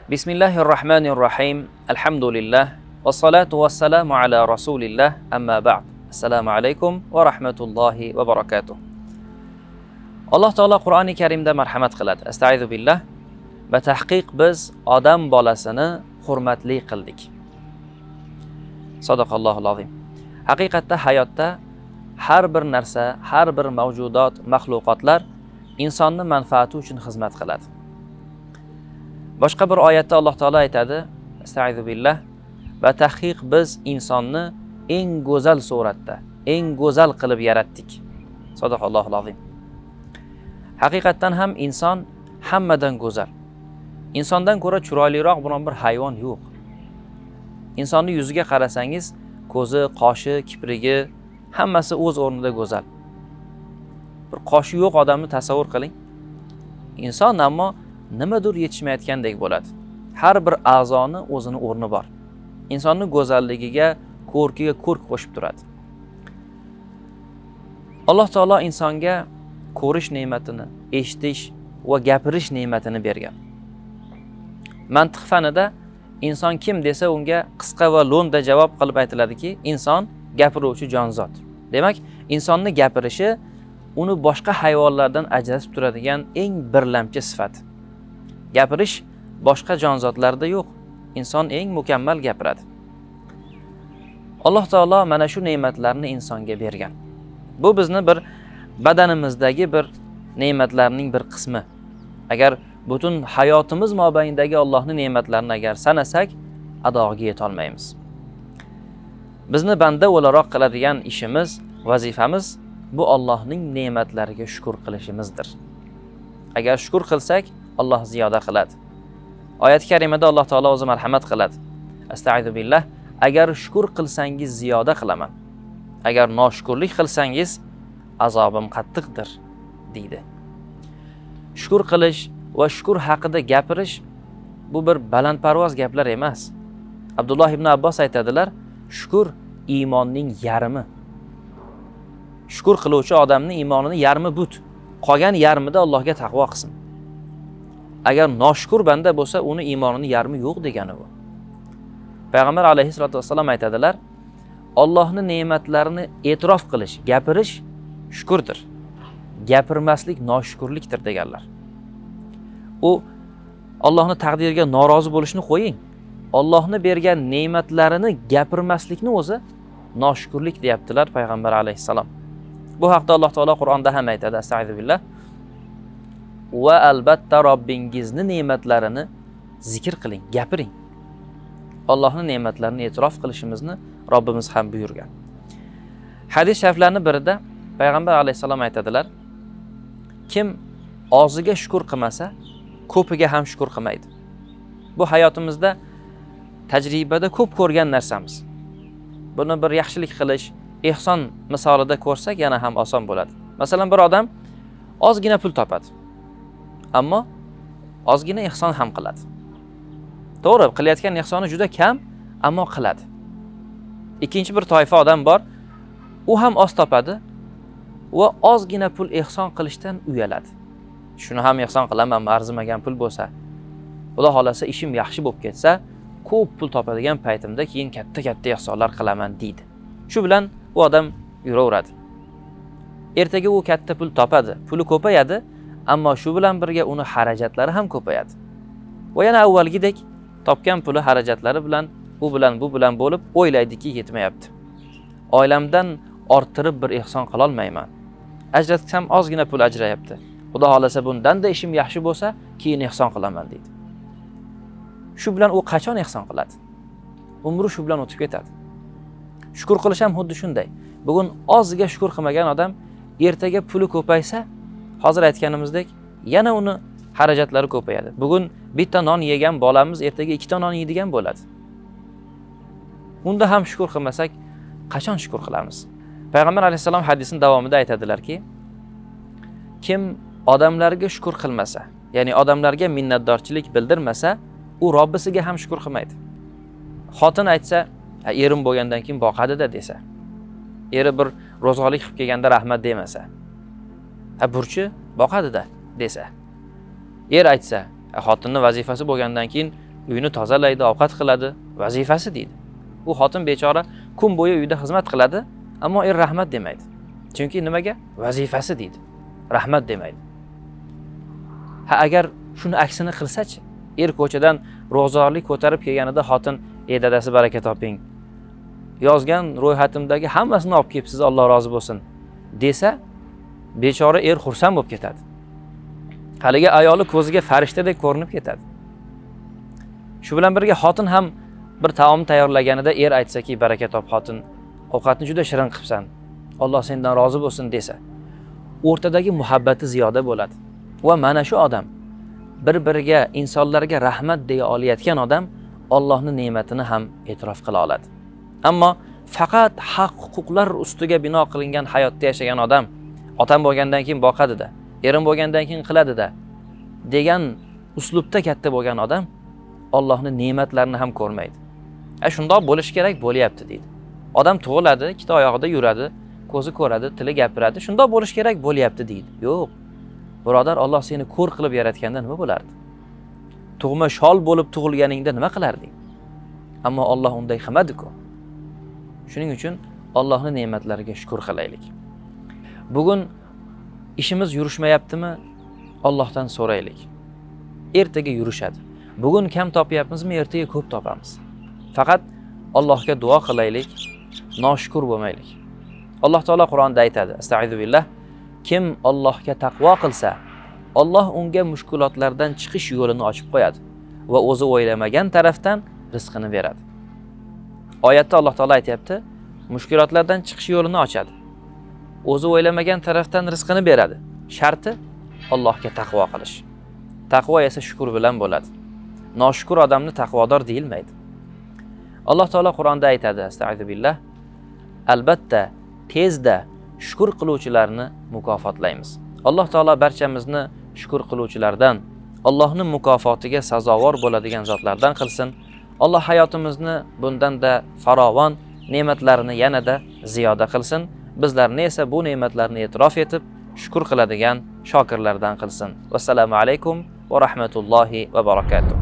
Bismillahirrahmanirrahim. Alhamdulillah. Vassalatu vassalamu ala rasulillah. Amma ba'd. Assalomu alaykum va rahmatullohi va barakatuh. Alloh taolo Qur'oni Karimda marhamat qiladi. Astag'izu billah. Va tahqiq biz odam bolasini hurmatli qildik. Sadaqallohul azim. Haqiqatda hayotda har bir narsa, har bir mavjudot, maxluqotlar insonni manfaati uchun xizmat qiladi. Boshqa bir oyatda Alloh taolo aytadi, astag'izu billah, va tahqiq biz insonni eng go'zal suratda, eng go'zal qilib yaratdik. Sadaqallohul azim. Haqiqatdan ham inson hammadan go'zal. Insondan ko'ra chiroyliroq biron bir hayvon yo'q. Insonni yuziga qarasangiz, ko'zi, qoshi, kiprigi hammasi o'z o'rnida go'zal. Bir qoshi yo'q odamni tasavvur qiling. Inson ammo nimadir yetishmayotgandek bo'ladi. Har bir a'zoni o'zini o'rni bor. Insonning go'zalligiga, ko'rkiga ko'rk qo'shib turadi. Alloh taolo insonga ko'rish ne'matini, eshitish va gapirish ne'matini bergan. Mantiq fanida inson kim desa unga qisqa va lo'nda javob qilib aytiladiki, inson gapiruvchi jonzot. Demak, insonning gapirishi uni boshqa hayvonlardan ajratib turadigan eng birlamchi sifat. Gapirish boshqa jonzotlarda yo'q. Inson eng mukammal gapiradi. Alloh taolo mana shu ne'matlarni insonga bergan. Bu bizni bir badanimizdagi bir ne'matlarning bir qismi. Agar butun hayotimiz mobaynidagi Allohning ne'matlarini agar sanasak, adog'iga yeta olmaymiz. Bizni banda o'laroq qiladigan ishimiz, vazifamiz bu Allohning ne'matlariga shukr qilishimizdir. Agar shukr qilsak, Alloh ziyoda qiladi. Oyat-i karimada Alloh taolo o'zi marhamat qiladi. Astag'izu billah, agar shukr qilsangiz ziyoda qilaman. Agar noshukrlik qilsangiz azobim qattiqdir deydi. Shukr qilish va shukr haqida gapirish bu bir balandparvoz gaplar emas. Abdulloh ibn Abbos aytadilar, shukr iymonning yarmi. Shukr qiluvchi odamning iymonining yarmi but. Qolgan yarmida Allohga taqvo qilsin. Agar noshukur banda bo'lsa, uni iymonining yarmi yo'q degani bu. Payg'ambar alayhisolatu vassalam aytadilar, Allohning ne'matlarini e'tirof qilish, gapirish shukurdir. Gapirmaslik noshukurlikdir deganlar. U Allohning taqdiriga norozi bo'lishni qo'ying. Allohning bergan ne'matlarini gapirmaslikni o'zi noshukurlik deyaptilar Payg'ambar alayhisalom. Bu haqda Alloh taolo Qur'onda ham aytadi, astag'izu billah. Va albatta Robbingizni ne'matlarini zikr qiling, gapiring. Allohning ne'matlarini e'tirof qilishimizni Robbimiz ham buyurgan. Hadis shariflarning birida Payg'ambar alayhisalom aytadilar, kim og'ziga shukr qilmasa, ko'piga ham shukr qilmaydi. Bu hayotimizda tajribada ko'p ko'rgan narsamiz. Buni bir yaxshilik qilish, ehson misolida ko'rsak yana ham oson bo'ladi. Masalan, bir odam ozgina pul topadi. Ammo ozgina ehson ham qiladi. To'g'ri, qilayotgan ehsoni juda kam, ammo qiladi. Ikkinchi bir toifa odam bor, u ham oz topadi va ozgina pul ehson qilishdan uyaladi. Shuni ham ehson qilaman, arzimagan pul bo'lsa. Xudo xolasa ishim yaxshi bo'lib ketsa, ko'p pul topadigan paytimda keyin katta-katta ehsonlar qilaman deydi. Shu bilan u odam yuraveradi. Ertaga u katta pul topadi, puli ko'payadi, ammo shu bilan birga uni xarajatlari ham ko'payadi. Va yana avvalgidek topgan puli xarajatlari bilan, bu bilan bo'lib o'ylaydiki yetmayapti. Oilamdan orttirib bir ehson qila olmayman. Ajratsam ozgina pul ajrayapti. Xudo xolasa bundan-da ishim yaxshi bo'lsa, keyin ehson qilaman deydi. Shu bilan u qachon ehson qiladi? Umri shu bilan o'tib ketadi. Shukr qilish ham xuddi shunday. Bugun ozga shukr qilmagan odam ertaga puli ko'paysa, hozir aytganimizdek, yana uni xarajatlari ko'payadi. Bugun bitta non yegan bolamiz ertaga ikkita non yeydigan bo'ladi. Unda ham shukr qilmasak, qachon shukr qilamiz? Payg'ambar alayhisalom hadisining davomida aytadilarki, kim odamlarga shukr qilmasa, ya'ni odamlarga minnatdorchilik bildirmasa, u Robbisiga ham shukr qilmaydi. Xotin aytsa, erim bo'lgandan keyin boqadi-da desa, eri bir ro'zg'orlik qilib kelganda rahmat demasa, burchi boqadi-da desa, er aytsa, xotinning vazifasi bo'lgandan keyin uyini tozalaydi, ovqat qiladi, vazifasi deydi. U xotin bechora kun bo'yi uyda xizmat qiladi, ammo er rahmat demaydi. Chunki nimaga? Vazifasi deydi. Rahmat demaydi. Ha, agar shuni aksini qilsa-chi, er ko'chadan ro'zg'orlik ko'tarib kelganida xotin, "Ey dadasi, baraka toping. Yozgan ro'yxatimdagi hammasini olib kelibsiz, Alloh rozi bo'lsin" desa, bechora er xursand bo'lib ketadi. Haligi ayoli ko'ziga farishtadek ko'rinib ketadi. Shu bilan birga xotin ham bir taom tayyorlaganida er aytsaki, "Baraka top xotin, ovqatni juda shirin qilibsan. Alloh sendan rozi bo'lsin" desa, o'rtadagi muhabbati ziyoda bo'ladi. Va mana shu odam bir-biriga, insonlarga rahmat deya olayotgan odam Allohning ne'matini ham e'tirof qila oladi. Ammo faqat haq-huquqlar ustiga bino qilingan hayotda yashagan odam, otam bo'lgandan keyin boqadi-da, erim bo'lgandan keyin qiladi-da degan uslubda katta bo'lgan odam Allohning ne'matlarini ham ko'rmaydi. Shundoq bo'lish kerak, bo'lyapti deydi. Odam tug'iladi, ikkita oyog'ida yuradi, ko'zi ko'radi, tili gapiradi, shundoq bo'lish kerak, bo'lyapti deydi. Yo'q. Birodar, Alloh seni ko'r qilib yaratganda nima bo'lardi? Tug'ma shol bo'lib tug'ilganingda nima qilarding? Ammo Alloh unday qilmadi-ku. Shuning uchun Allohning ne'matlariga shukr qilaylik. Bugun ishimiz yurishmayaptimi? Allohdan so'raylik. Ertaga yurishadi. Bugun kam topyapmizmi? Ertaga ko'p topamiz. Faqat Allohga duo qilaylik, noshukr bo'lmaylik. Alloh taolo Qur'onda aytadi: "Astagfiru billah. Kim Allohga taqvo qilsa, Alloh unga mushkulotlardan chiqish yo'lini ochib qo'yadi va o'zi o'ylamagan tarafdan rizqini beradi." Oyatda Alloh taolo aytayapti, mushkulotlardan chiqish yo'lini ochadi. O'zi o'ylamagan tarafdan rizqini beradi. Sharti Allohga taqvo qilish. Taqvo esa shukr bilan bo'ladi. Noshukr odamni taqvodor deyilmaydi. Alloh taolo Qur'onda aytadi: "Astagfiru billah. Albatta, tezda shukr qiluvchilarni mukofotlaymiz." Alloh taolo barchamizni shukr qiluvchilardan, Allohning mukofotiga sazovor bo'ladigan zotlardan qilsin. Alloh hayotimizni bundan-da farovon, ne'matlarini yanada ziyoda qilsin. Bizlarni esa bu ne'matlarni e'tirof etib, shukr qiladigan shokirlardan qilsin. Vassalomu alaykum va rahmatullohi va barakatuh.